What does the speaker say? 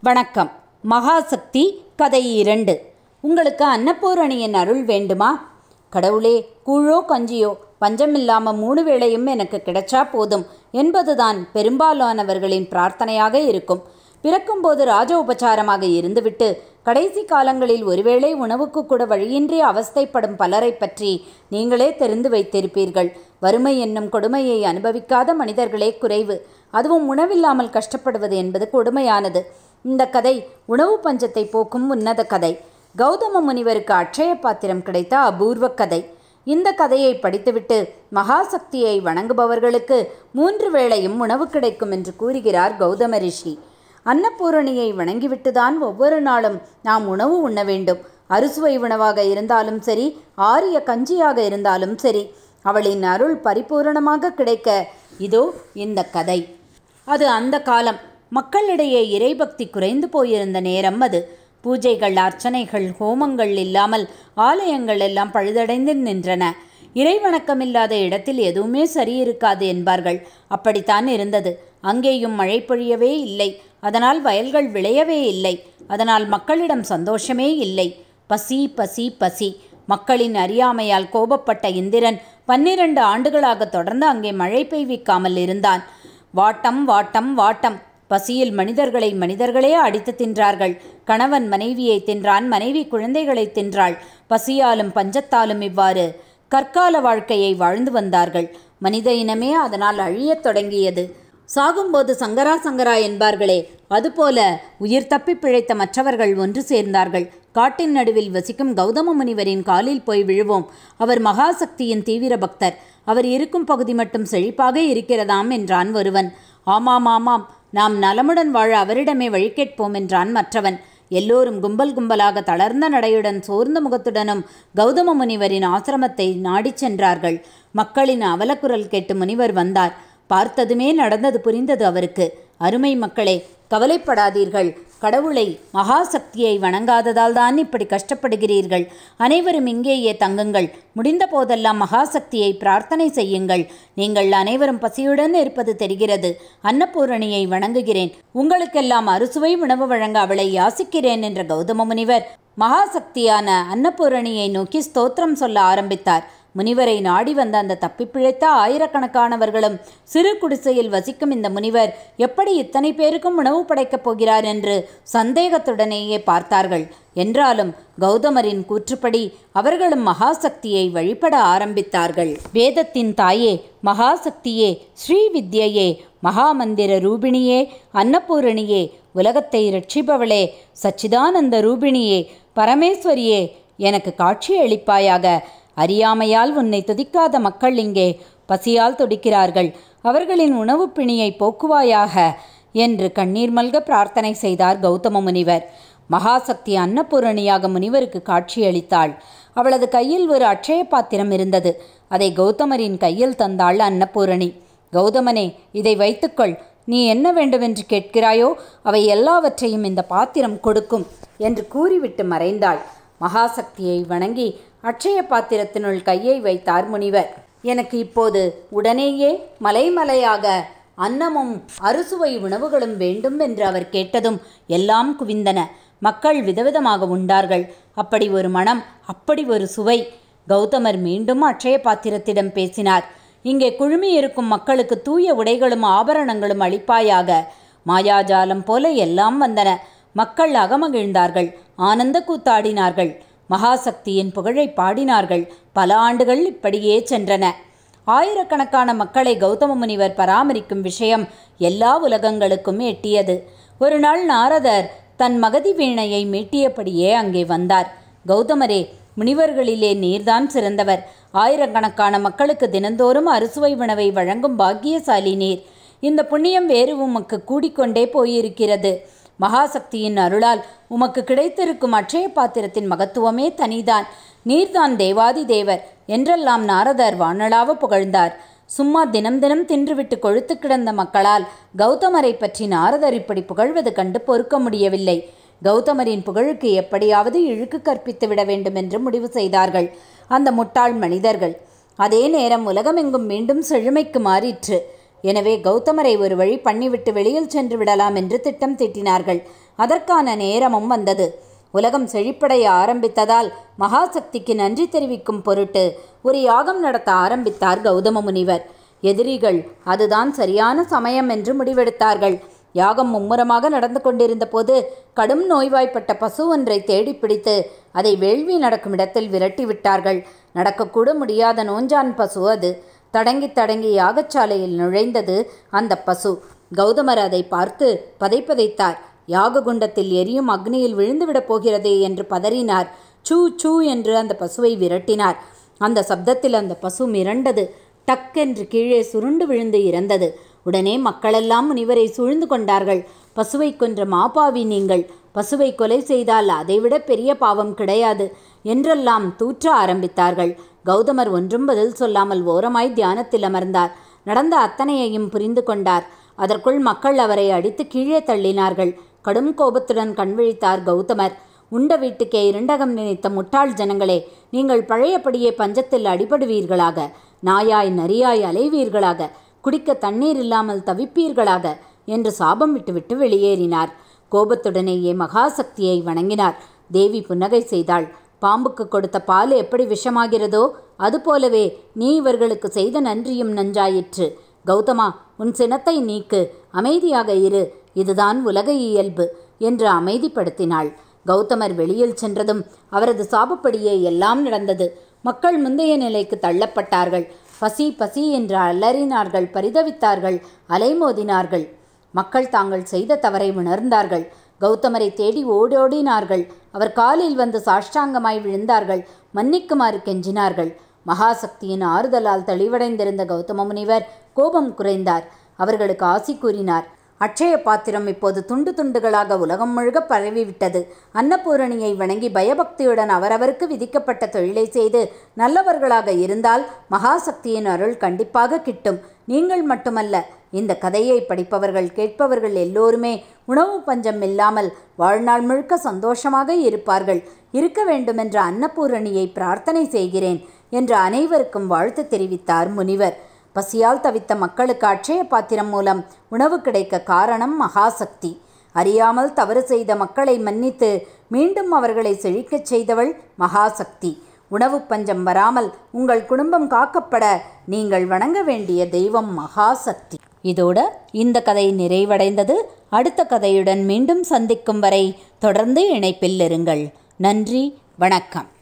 வணக்கம். மகாசக்தி கதை 2. உங்களுக்கு அன்னபூரணியின் அருள் வேண்டுமா? கடவுளே, கூழோ கஞ்சியோ பஞ்சமில்லாம 3 வேளையும் எனக்கு கிடைச்சா போதும் என்பதுதான் பெரும்பாலானவர்களின் பிரார்த்தனையாக இருக்கும். பிறக்கும்போது ராஜ உபச்சாரமாக இருந்துவிட்டு கடைசி காலங்களில் ஒருவேளை உணவுக்கு கூட வழியின்றி அவஸ்தைப்படும் பலரை பற்றி நீங்களே தெரிந்து வைத்திருப்பீர்கள். வறுமை என்னும் கொடுமையை அனுபவிக்காத மனிதர்களே குறைவு. அதுவும் உணவில்லாமல் கஷ்டப்படுவது என்பது கொடுமையானது. இந்த கதை உணவு பஞ்சத்தை போக்கும் உன்னத கதை. கௌதம முனிவருக்கு அட்சய பாத்திரம் கிடைத்த அபூர்வ கதை. இந்த கதையை படித்துவிட்டு மகாசக்தியை வணங்குபவர்களுக்கு 3 வேளையும் உணவு கிடைக்கும் என்று கூறுகிறார் கௌதம ரிஷி. அன்னபூரணியை வணங்கிவிட்டுதான் ஒவ்வொரு நாளும் நாம் உணவு உண்ண வேண்டும். அறுசுவை உணவாக இருந்தாலும் சரி, ஆரிய கஞ்சியாக இருந்தாலும் சரி, அவளின் அருள் பரிபூரணமாக கிடைக்க இதோ இந்த கதை. அது அந்த காலம். மக்களிடையே இறைபக்தி குறைந்து போயிருந்த நேரம் அது. பூஜைகள், அர்ச்சனைகள், ஹோமங்கள் இல்லாமல் ஆலயங்கள் எல்லாம் பழுதடைந்து நின்றன. இறைவணக்கமில்லாத இடத்தில் எதுவுமே சரியிருக்காது என்பார்கள். அப்படித்தான் இருந்தது. அங்கேயும் மழை பொழியவே இல்லை. அதனால் வயல்கள் விளையவே இல்லை. அதனால் மக்களிடம் சந்தோஷமே இல்லை. பசி பசி பசி. மக்களின் அறியாமையால் கோபப்பட்ட இந்திரன் 12 ஆண்டுகளாக தொடர்ந்து அங்கே மழை பெய்விக்காமல் இருந்தான். வாட்டம் வாட்டம் வாட்டம். பசியில் மனிதர்களே அடித்து தின்றார்கள். கணவன் மனைவியை தின்றான், மனைவி குழந்தைகளை தின்றாள். பசியாலும் பஞ்சத்தாலும் இவ்வாறு கற்கால வாழ்க்கையை வாழ்ந்து வந்தார்கள். மனித இனமே அதனால் அழியத் தொடங்கியது. சாகும்போது சங்கரா சங்கரா என்பார்களே, அதுபோல உயிர் தப்பி பிழைத்த மற்றவர்கள் ஒன்று சேர்ந்தார்கள். காட்டின் நடுவில் வசிக்கும் கௌதம முனிவரின் காலில் போய் விழுவோம். அவர் மகாசக்தியின் தீவிர பக்தர். அவர் இருக்கும் பகுதி மட்டும் செழிப்பாக இருக்கிறதாம் என்றான் ஒருவன். ஆமாம் ஆமாம், நாம் நலமுடன் வாழ அவரிடமே வழி கேட்போம் என்றான் மற்றவன். எல்லோரும் கும்பல் கும்பலாக தளர்ந்த நடையுடன் சோர்ந்த முகத்துடனும் கௌதம முனிவரின் ஆசிரமத்தை நாடிச் சென்றார்கள். மக்களின் அவலக்குரல் கேட்டு முனிவர் வந்தார். பார்த்ததுமே நடந்தது புரிந்தது அவருக்கு. அருமை மக்களே, கவலைப்படாதீர்கள். கடவுளை, மகாசக்தியை வணங்காததால் தான் இப்படி கஷ்டப்படுகிறீர்கள். அனைவரும் இங்கேயே தங்குங்கள். முடிந்த போதெல்லாம் மகாசக்தியை பிரார்த்தனை செய்யுங்கள். நீங்கள் அனைவரும் பசியுடன் இருப்பது தெரிகிறது. அன்னபூரணியை வணங்குகிறேன். உங்களுக்கெல்லாம் அறுசுவை உணவு வழங்க அவளை யாசிக்கிறேன் என்ற கௌதம முனிவர் மகாசக்தியான அன்னபூரணியை நோக்கி ஸ்தோத்திரம் சொல்ல ஆரம்பித்தார். முனிவரை நாடி வந்த அந்த தப்பிப்பிழைத்த ஆயிரக்கணக்கானவர்களும் சிறு குடிசையில் வசிக்கும் இந்த முனிவர் எப்படி இத்தனை பேருக்கும் உணவு படைக்கப் போகிறார் என்று சந்தேகத்துடனேயே பார்த்தார்கள். என்றாலும் கௌதமரின் கூற்றுப்படி அவர்களும் மகாசக்தியை வழிபட ஆரம்பித்தார்கள். வேதத்தின் தாயே, மகாசக்தியே, ஸ்ரீவித்யையே, மகாமந்திர ரூபிணியே, அன்னபூரணியே, உலகத்தை ரட்சிப்பவளே, சச்சிதானந்த ரூபிணியே, பரமேஸ்வரியே, எனக்கு காட்சி அளிப்பாயாக. அறியாமையால் உன்னை துதிக்காத மக்கள் இங்கே பசியால் துடிக்கிறார்கள். அவர்களின் உணவு பிணியை போக்குவாயாக என்று கண்ணீர் மல்க பிரார்த்தனை செய்தார் கௌதம முனிவர். மகாசக்தி அன்னபூரணியாக முனிவருக்கு காட்சியளித்தாள். அவளது கையில் ஒரு அட்சய பாத்திரம் இருந்தது. அதை கௌதமரின் கையில் தந்தாள் அன்னபூரணி. கௌதமனே, இதை வைத்துக்கொள். நீ என்ன வேண்டுமென்று கேட்கிறாயோ அவை எல்லாவற்றையும் இந்த பாத்திரம் கொடுக்கும் என்று கூறிவிட்டு மறைந்தாள். மகாசக்தியை வணங்கி அட்சய பாத்திரத்தினுள் கையை வைத்தார் முனிவர். எனக்கு இப்போது உடனேயே மலைமலையாக அன்னமும் அறுசுவை உணவுகளும் வேண்டும் என்று அவர் கேட்டதும் எல்லாம் குவிந்தன. மக்கள் விதவிதமாக உண்டார்கள். அப்படி ஒரு மனம், அப்படி ஒரு சுவை. கௌதமர் மீண்டும் அட்சய பாத்திரத்திடம் பேசினார். இங்கே குழுமி இருக்கும் மக்களுக்கு தூய உடைகளும் ஆபரணங்களும் அளிப்பாயாக. மாயாஜாலம் போல எல்லாம் வந்தன. மக்கள் அகமகிழ்ந்தார்கள், ஆனந்த கூத்தாடினார்கள், மகாசக்தியின் புகழை பாடினார்கள். பல ஆண்டுகள் இப்படியே சென்றன. ஆயிரக்கணக்கான மக்களை கௌதம முனிவர் பராமரிக்கும் விஷயம் எல்லா உலகங்களுக்கும் எட்டியது. ஒரு நாள் நாரதர் தன் மகதி வீணையை மீட்டியபடியே அங்கே வந்தார். கௌதமரே, முனிவர்களிலே நீர்தான் சிறந்தவர். ஆயிரக்கணக்கான மக்களுக்கு தினந்தோறும் அறுசுவை உணவை வழங்கும் பாக்கியசாலி நீர். இந்த புண்ணியம் வேறு உமக்கு கூடிக்கொண்டே போயிருக்கிறது. மகாசக்தியின் அருளால் உமக்கு கிடைத்திருக்கும் அட்சய பாத்திரத்தின் மகத்துவமே தனிதான். நீர்தான் தேவாதி தேவர் என்றெல்லாம் நாரதர் வானளாவ புகழ்ந்தார். சும்மா தினம் தினம் தின்றுவிட்டு கொழுத்து கிடந்த மக்களால் கௌதமரை பற்றி நாரதர் இப்படி புகழ்வது கண்டு பொறுக்க முடியவில்லை. கௌதமரின் புகழுக்கு எப்படியாவது இழுக்கு கற்பித்து விட வேண்டும் என்று முடிவு செய்தார்கள் அந்த முட்டாள் மனிதர்கள். அதே நேரம் உலகமெங்கும் மீண்டும் செழுமைக்கு மாறிற்று. எனவே கௌதமரை ஒரு வழி பண்ணிவிட்டு வெளியில் சென்று விடலாம் என்று திட்டம் தீட்டினார்கள். அதற்கான நேரமும் வந்தது. உலகம் செழிப்படைய ஆரம்பித்ததால் மகாசக்திக்கு நன்றி தெரிவிக்கும் பொருட்டு ஒரு யாகம் நடத்த ஆரம்பித்தார் கௌதம முனிவர். எதிரிகள் அதுதான் சரியான சமயம் என்று முடிவெடுத்தார்கள். யாகம் மும்முரமாக நடந்து கொண்டிருந்த போது கடும் நோய்வாய்ப்பட்ட பசு ஒன்றை தேடி பிடித்து அதை வேள்வி நடக்கும் இடத்தில் விரட்டி விட்டார்கள். நடக்கக்கூட முடியாத நோஞ்சான் பசு அது. தடங்கி தடங்கி யாகச்சாலையில் நுழைந்தது அந்த பசு. கௌதமர் அதை பார்த்து பதைப்பதைத்தார். யாக குண்டத்தில் எரியும் அக்னியில் விழுந்துவிடப் போகிறதே என்று பதறினார். சூ சூ என்று அந்த பசுவை விரட்டினார். அந்த சப்தத்தில் அந்த பசு மிரண்டது. டக்கென்று கீழே சுருண்டு விழுந்து இறந்தது. உடனே மக்களெல்லாம் முனிவரை சூழ்ந்து கொண்டார்கள். பசுவை கொன்ற மாபாவி நீங்கள், பசுவை கொலை செய்தால் அதைவிட பெரிய பாவம் கிடையாது என்றெல்லாம் தூற்ற ஆரம்பித்தார்கள். கௌதமர் ஒன்றும் பதில் சொல்லாமல் ஓரமாய் தியானத்தில் அமர்ந்தார். நடந்த அத்தனையையும் புரிந்து கொண்டார். அதற்குள் மக்கள் அவரை அடித்து கீழே தள்ளினார்கள். கடும் கோபத்துடன் கண்விழித்தார் கௌதமர். உண்ட வீட்டுக்கே இரண்டகம் நினைத்த முட்டாள் ஜனங்களே, நீங்கள் பழையபடியே பஞ்சத்தில் அடிபடுவீர்களாக, நாயாய் நரியாய் அலைவீர்களாக, குடிக்க தண்ணீர் இல்லாமல் தவிப்பீர்களாக என்று சாபம் விட்டுவிட்டு வெளியேறினார். கோபத்துடனேயே மகாசக்தியை வணங்கினார். தேவி புன்னகை செய்தாள். பாம்புக்கு கொடுத்த பால் எப்படி விஷமாகிறதோ அதுபோலவே நீ இவர்களுக்கு செய்த நன்றியும் நஞ்சாயிற்று. கௌதமா, உன் சினத்தை நீக்கு, அமைதியாக இரு, இதுதான் உலக இயல்பு என்று அமைதிப்படுத்தினாள். கௌதமர் வெளியில் சென்றதும் அவரது சாபப்படியே எல்லாம் நடந்தது. மக்கள் முந்தைய நிலைக்கு தள்ளப்பட்டார்கள். பசி பசி என்று அலறினார்கள், பரிதவித்தார்கள், அலைமோதினார்கள். மக்கள் தாங்கள் செய்த தவறை உணர்ந்தார்கள். கௌதமரை தேடி ஓடோடினார்கள். அவர் காலில் வந்து சாஷ்டாங்கமாய் விழுந்தார்கள். மன்னிக்குமாறு கெஞ்சினார்கள். மகாசக்தியின் ஆறுதலால் தெளிவடைந்திருந்த கௌதம முனிவர் கோபம் குறைந்தார். அவர்களுக்கு ஆசி கூறினார். அட்சய பாத்திரம் இப்போது துண்டு துண்டுகளாக உலகம் முழுக்க பரவிவிட்டது. அன்னபூரணியை வணங்கி பயபக்தியுடன் அவரவருக்கு விதிக்கப்பட்ட தொழிலை செய்து நல்லவர்களாக இருந்தால் மகாசக்தியின் அருள் கண்டிப்பாக கிட்டும். நீங்கள் மட்டுமல்ல, இந்த கதையை படிப்பவர்கள் கேட்பவர்கள் எல்லோருமே உணவு பஞ்சம் இல்லாமல் வாழ்நாள் முழுக்க சந்தோஷமாக இருப்பார்கள். இருக்க வேண்டுமென்ற அன்னபூரணியை பிரார்த்தனை செய்கிறேன் என்று அனைவருக்கும் வாழ்த்து தெரிவித்தார் முனிவர். பசியால் தவித்த மக்களுக்கு அட்சய பாத்திரம் மூலம் உணவு கிடைக்க காரணம் மகாசக்தி. அறியாமல் தவறு செய்த மக்களை மன்னித்து மீண்டும் அவர்களை செழிக்கச் செய்தவள் மகாசக்தி. உணவு பஞ்சம் வராமல் உங்கள் குடும்பம் காக்கப்பட நீங்கள் வணங்க வேண்டிய தெய்வம் மகாசக்தி. இதோடு இந்த கதை நிறைவடைந்தது. அடுத்த கதையுடன் மீண்டும் சந்திக்கும் வரை தொடர்ந்து இணைப்பில் இருங்கள். நன்றி, வணக்கம்.